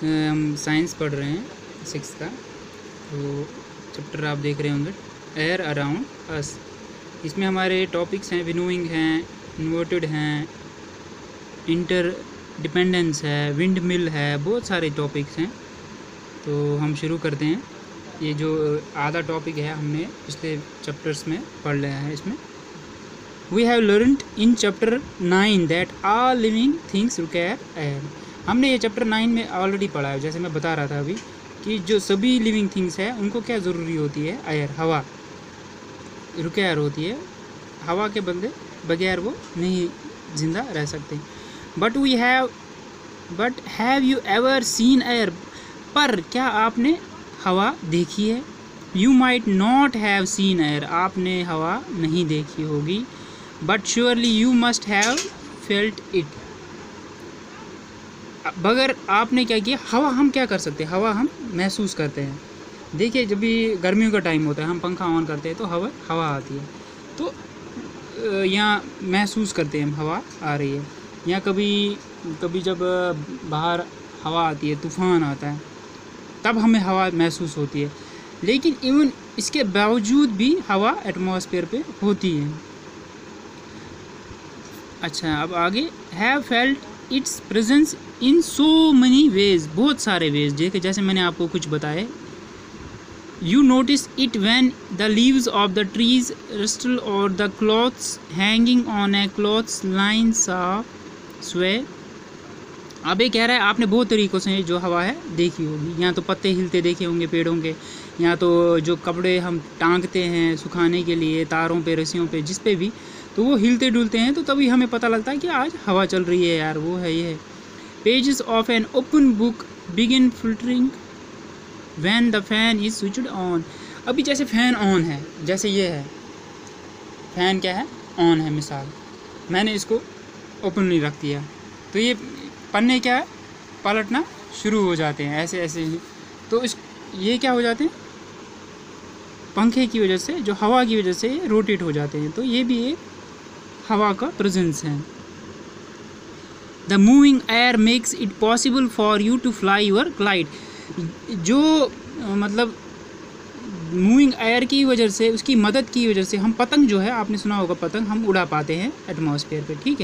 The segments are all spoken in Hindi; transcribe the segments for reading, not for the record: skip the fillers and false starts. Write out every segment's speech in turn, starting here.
हम साइंस पढ़ रहे हैं 6 का। तो चैप्टर आप देख रहे होंगे एयर अराउंड अस। इसमें हमारे टॉपिक्स हैं विनोइंग हैं, इन्वर्टेड हैं, इंटर डिपेंडेंस है, विंड मिल है, बहुत सारे टॉपिक्स हैं। तो हम शुरू करते हैं। ये जो आधा टॉपिक है हमने पिछले चैप्टर्स में पढ़ लिया है। इसमें we have learned in chapter 9 that all living things require air. हमने ये चैप्टर 9 में ऑलरेडी पढ़ा है, जैसे मैं बता रहा था अभी कि जो सभी लिविंग थिंग्स है उनको क्या ज़रूरी होती है, एयर, हवा रिक्वायर होती है। हवा के बगैर वो नहीं जिंदा रह सकते। But have you ever seen air, पर क्या आपने हवा देखी है? You might not have seen air, आपने हवा नहीं देखी होगी। But surely you must have felt it, बगैर आपने क्या किया, हवा हम क्या कर सकते हैं, हवा हम महसूस करते हैं। देखिए जब भी गर्मियों का टाइम होता है हम पंखा ऑन करते हैं तो हवा आती है, तो यहाँ महसूस करते हैं हम हवा आ रही है। या कभी जब बाहर हवा आती है, तूफ़ान आता है, तब हमें हवा महसूस होती है। लेकिन इवन इसके बावजूद भी हवा एटमॉस्फेयर पे होती है। अच्छा, अब आगे have felt its presence in so many ways, बहुत सारे वेज। देखिए जैसे मैंने आपको कुछ बताए, you notice it when the leaves of the trees rustle और the clothes hanging on a clothes lines of sway. अब ये कह रहा है आपने बहुत तरीक़ों से जो हवा है देखी होगी। या तो पत्ते हिलते देखे होंगे पेड़ों के, या तो जो कपड़े हम टांगते हैं सुखाने के लिए तारों पे, रस्सियों पे, जिस पे भी, तो वो हिलते डुलते हैं, तो तभी हमें पता लगता है कि आज हवा चल रही है यार, वो है ये। Pages of an open book begin fluttering when the fan is switched on. अभी जैसे फ़ैन ऑन है, जैसे ये है फ़ैन क्या है, ऑन है, मिसाल मैंने इसको ओपन नहीं रख दिया, तो ये पन्ने क्या है, पलटना शुरू हो जाते हैं ऐसे ऐसे ही। तो ये क्या हो जाते हैं, पंखे की वजह से, जो हवा की वजह से ये रोटेट हो जाते हैं। तो ये भी एक हवा का प्रेजेंस है। The moving air makes it possible for you to fly your glide. जो मतलब मूविंग एयर की वजह से, उसकी मदद की वजह से हम पतंग, जो है आपने सुना होगा पतंग, हम उड़ा पाते हैं एटमॉस्फेयर पे, ठीक है।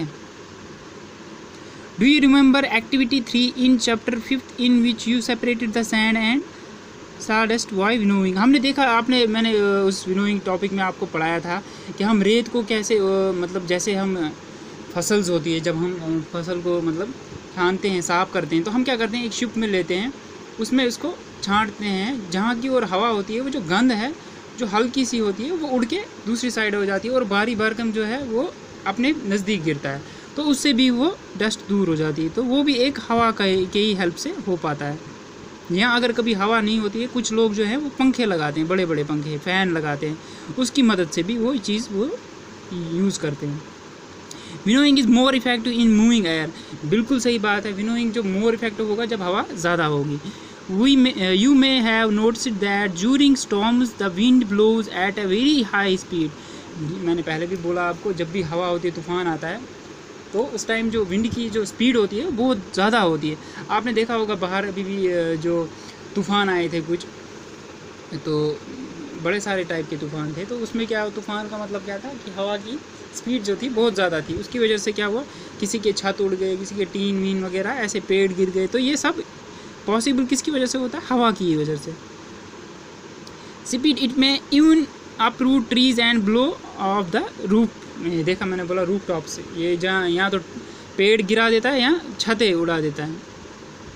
Do you remember activity 3 in chapter 5 in which you separated the sand and sawdust by winnowing. हमने देखा, मैंने उस विनोइंग टॉपिक में आपको पढ़ाया था कि हम रेत को कैसे मतलब जैसे हम फसल्स होती है, जब हम फसल को मतलब छानते हैं, साफ़ करते हैं, तो हम क्या करते हैं, एक शिप में लेते हैं, उसमें उसको छांटते हैं, जहाँ की और हवा होती है, वो जो गंध है जो हल्की सी होती है वो उड़ के दूसरी साइड हो जाती है और भारी भरकम जो है वो अपने नज़दीक गिरता है, तो उससे भी वो डस्ट दूर हो जाती है। तो वो भी एक हवा के ही हेल्प से हो पाता है। यहाँ अगर कभी हवा नहीं होती है, कुछ लोग जो है वो पंखे लगाते हैं, बड़े बड़े पंखे, फ़ैन लगाते हैं, उसकी मदद से भी वो चीज़ वो यूज़ करते हैं। Winnowing is more effective in moving air. बिल्कुल सही बात है, विनोइंग जो मोर इफेक्टिव होगा जब हवा ज़्यादा होगी। You may have noticed that during storms the wind blows at a very high speed. मैंने पहले भी बोला आपको, जब भी हवा होती है, तूफ़ान आता है, तो उस टाइम जो विंड की जो स्पीड होती है बहुत ज़्यादा होती है। आपने देखा होगा बाहर अभी भी जो तूफ़ान आए थे कुछ, तो बड़े सारे टाइप के तूफ़ान थे, तो उसमें क्या, तूफ़ान का मतलब क्या था कि हवा की स्पीड जो थी बहुत ज़्यादा थी, उसकी वजह से क्या हुआ, किसी के छत उड़ गए, किसी के टीन वीन वगैरह ऐसे पेड़ गिर गए। तो ये सब पॉसिबल किसकी वजह से होता है, हवा की वजह से। स्पीड इट में even uproot trees and blow off the roof. देखा, मैंने बोला रूफ टॉप से, ये जहाँ यहाँ तो पेड़ गिरा देता है, यहाँ छतें उड़ा देता है।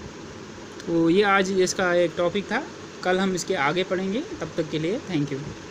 तो ये आज इसका एक टॉपिक था, कल हम इसके आगे पढ़ेंगे। तब तक के लिए थैंक यू।